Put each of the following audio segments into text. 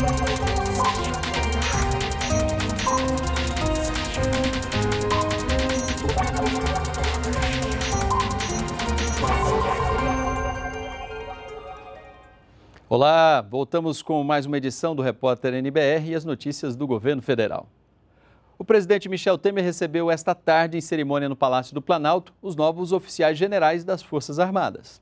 Olá, voltamos com mais uma edição do Repórter NBR e as notícias do governo federal. O presidente Michel Temer recebeu esta tarde, em cerimônia no Palácio do Planalto, os novos oficiais generais das Forças Armadas.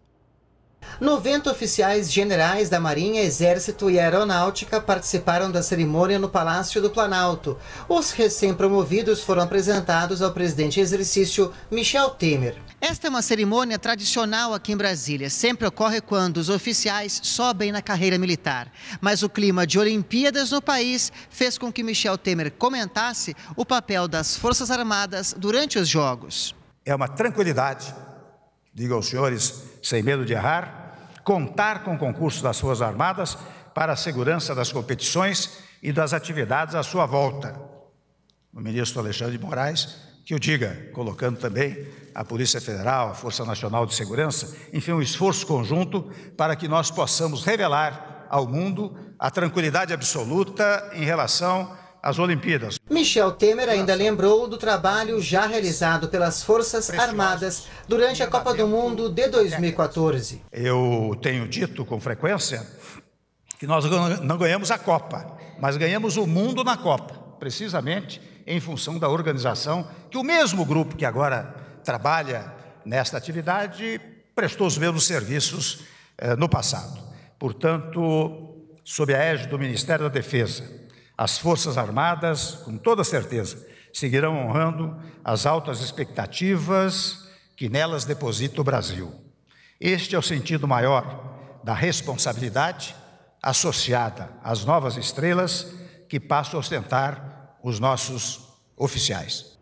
90 oficiais generais da Marinha, Exército e Aeronáutica participaram da cerimônia no Palácio do Planalto. Os recém-promovidos foram apresentados ao presidente em exercício Michel Temer. Esta é uma cerimônia tradicional aqui em Brasília. Sempre ocorre quando os oficiais sobem na carreira militar. Mas o clima de Olimpíadas no país fez com que Michel Temer comentasse o papel das Forças Armadas durante os Jogos. É uma tranquilidade, digo aos senhores, sem medo de errar, contar com o concurso das Forças Armadas para a segurança das competições e das atividades à sua volta. O ministro Alexandre de Moraes que o diga, colocando também a Polícia Federal, a Força Nacional de Segurança, enfim, um esforço conjunto para que nós possamos revelar ao mundo a tranquilidade absoluta em relação às Olimpíadas. Michel Temer ainda lembrou do trabalho já realizado pelas Forças Armadas durante a Copa do Mundo de 2014. Eu tenho dito com frequência que nós não ganhamos a Copa, mas ganhamos o mundo na Copa, precisamente em função da organização que o mesmo grupo que agora trabalha nesta atividade prestou os mesmos serviços no passado. Portanto, sob a égide do Ministério da Defesa, as Forças Armadas, com toda certeza, seguirão honrando as altas expectativas que nelas deposita o Brasil. Este é o sentido maior da responsabilidade associada às novas estrelas que passam a ostentar os nossos oficiais.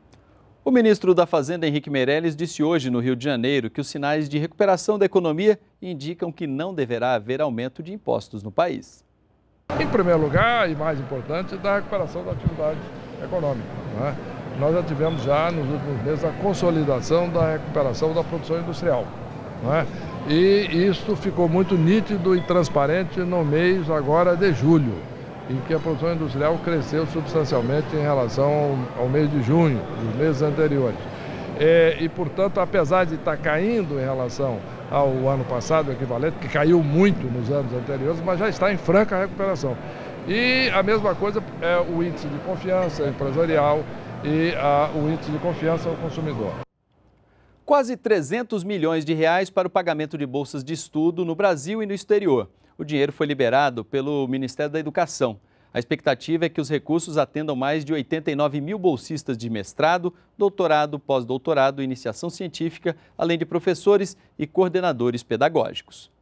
O ministro da Fazenda, Henrique Meirelles, disse hoje no Rio de Janeiro que os sinais de recuperação da economia indicam que não deverá haver aumento de impostos no país. Em primeiro lugar, e mais importante, da recuperação da atividade econômica, né? Nós já tivemos nos últimos meses a consolidação da recuperação da produção industrial, né? E isso ficou muito nítido e transparente no mês agora de julho, em que a produção industrial cresceu substancialmente em relação ao mês de junho, dos meses anteriores. E, portanto, apesar de estar caindo em relação ao ano passado, o equivalente, que caiu muito nos anos anteriores, mas já está em franca recuperação. E a mesma coisa é o índice de confiança empresarial e o índice de confiança ao consumidor. Quase 300 milhões de reais para o pagamento de bolsas de estudo no Brasil e no exterior. O dinheiro foi liberado pelo Ministério da Educação. A expectativa é que os recursos atendam mais de 89 mil bolsistas de mestrado, doutorado, pós-doutorado e iniciação científica, além de professores e coordenadores pedagógicos.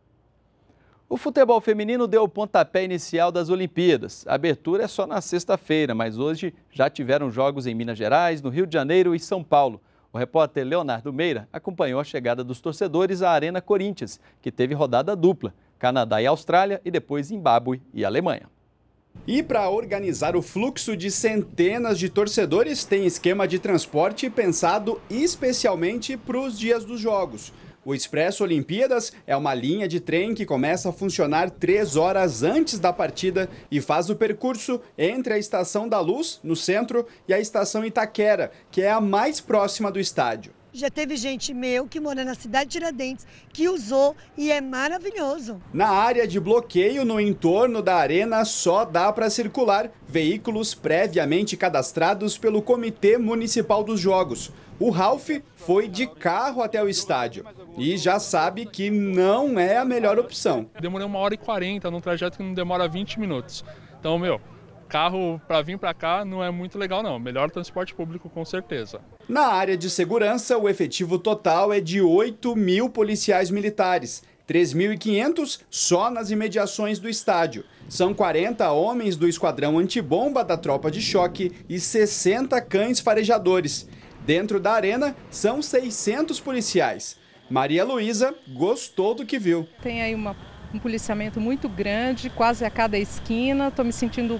O futebol feminino deu o pontapé inicial das Olimpíadas. A abertura é só na sexta-feira, mas hoje já tiveram jogos em Minas Gerais, no Rio de Janeiro e São Paulo. O repórter Leonardo Meira acompanhou a chegada dos torcedores à Arena Corinthians, que teve rodada dupla. Canadá e Austrália e depois Zimbábue e Alemanha. E para organizar o fluxo de centenas de torcedores, tem esquema de transporte pensado especialmente para os dias dos jogos. O Expresso Olimpíadas é uma linha de trem que começa a funcionar 3 horas antes da partida e faz o percurso entre a Estação da Luz, no centro, e a Estação Itaquera, que é a mais próxima do estádio. Já teve gente que mora na cidade de Tiradentes, que usou e é maravilhoso. Na área de bloqueio no entorno da arena só dá para circular veículos previamente cadastrados pelo Comitê Municipal dos Jogos. O Ralph foi de carro até o estádio e já sabe que não é a melhor opção. Demorei 1h40 num trajeto que não demora 20 minutos. Então, carro para vir para cá não é muito legal não, melhor transporte público com certeza. Na área de segurança, o efetivo total é de 8 mil policiais militares, 3.500 só nas imediações do estádio. São 40 homens do esquadrão antibomba da tropa de choque e 60 cães farejadores. Dentro da arena, são 600 policiais. Maria Luísa gostou do que viu. Tem aí um policiamento muito grande, quase a cada esquina, estou me sentindo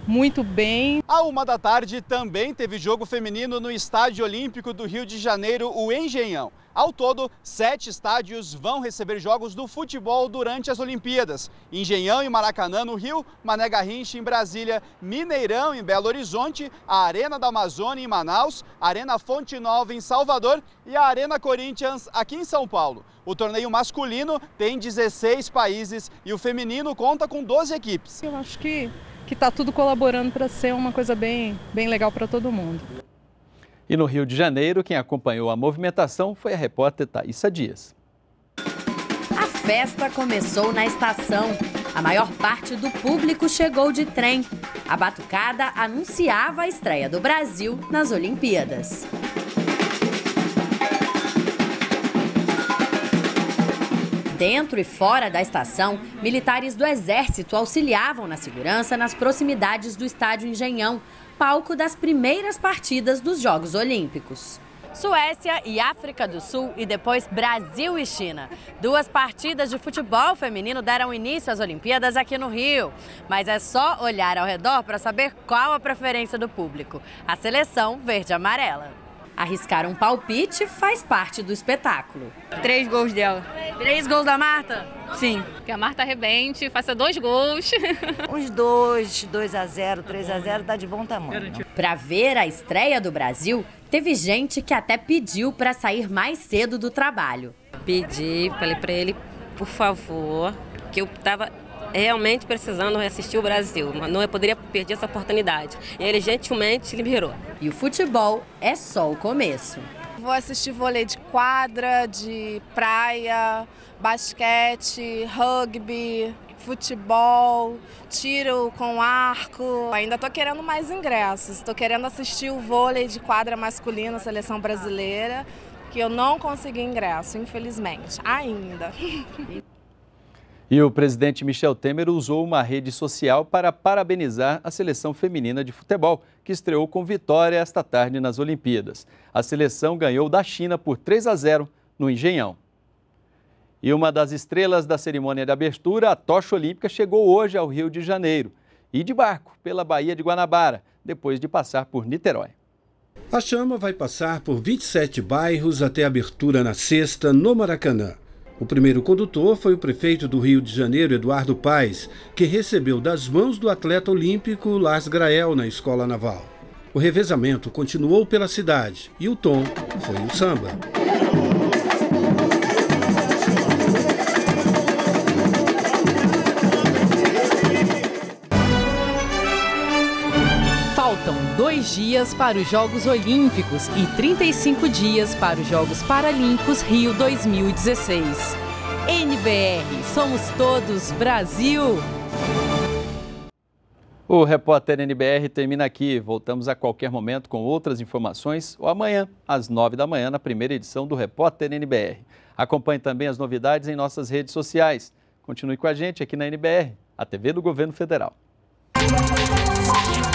muito bem. À 13h também teve jogo feminino no Estádio Olímpico do Rio de Janeiro, o Engenhão. Ao todo, 7 estádios vão receber jogos do futebol durante as Olimpíadas. Engenhão e Maracanã no Rio, Mané Garrincha em Brasília, Mineirão em Belo Horizonte, a Arena da Amazônia em Manaus, a Arena Fonte Nova em Salvador e a Arena Corinthians aqui em São Paulo. O torneio masculino tem 16 países e o feminino conta com 12 equipes. Eu acho que está tudo colaborando para ser uma coisa bem legal para todo mundo. E no Rio de Janeiro, quem acompanhou a movimentação foi a repórter Thaísa Dias. A festa começou na estação. A maior parte do público chegou de trem. A batucada anunciava a estreia do Brasil nas Olimpíadas. Dentro e fora da estação, militares do Exército auxiliavam na segurança nas proximidades do Estádio Engenhão, palco das primeiras partidas dos Jogos Olímpicos. Suécia e África do Sul e depois Brasil e China. 2 partidas de futebol feminino deram início às Olimpíadas aqui no Rio. Mas é só olhar ao redor para saber qual a preferência do público. A seleção verde-amarela. Arriscar um palpite faz parte do espetáculo. 3 gols dela. 3 gols da Marta? Sim. Que a Marta arrebente, faça 2 gols. Uns 2-0, 3-0, tá de bom tamanho. Para ver a estreia do Brasil, teve gente que até pediu para sair mais cedo do trabalho. Falei para ele, por favor, que eu estava realmente precisando assistir o Brasil, mas não eu poderia perder essa oportunidade. E ele gentilmente liberou. E o futebol é só o começo. Vou assistir vôlei de quadra, de praia, basquete, rugby, futebol, tiro com arco. Ainda estou querendo mais ingressos. Estou querendo assistir o vôlei de quadra masculino, seleção brasileira, que eu não consegui ingresso, infelizmente, ainda. E o presidente Michel Temer usou uma rede social para parabenizar a seleção feminina de futebol, que estreou com vitória esta tarde nas Olimpíadas. A seleção ganhou da China por 3-0 no Engenhão. E uma das estrelas da cerimônia de abertura, a tocha olímpica, chegou hoje ao Rio de Janeiro e de barco pela Baía de Guanabara, depois de passar por Niterói. A chama vai passar por 27 bairros até a abertura na sexta, no Maracanã. O primeiro condutor foi o prefeito do Rio de Janeiro, Eduardo Paes, que recebeu das mãos do atleta olímpico Lars Grael na Escola Naval. O revezamento continuou pela cidade e o tom foi o samba. Faltam 2 dias para os Jogos Olímpicos e 35 dias para os Jogos Paralímpicos Rio 2016. NBR, somos todos Brasil! O Repórter NBR termina aqui. Voltamos a qualquer momento com outras informações ou amanhã, às 9 da manhã, na primeira edição do Repórter NBR. Acompanhe também as novidades em nossas redes sociais. Continue com a gente aqui na NBR, a TV do Governo Federal.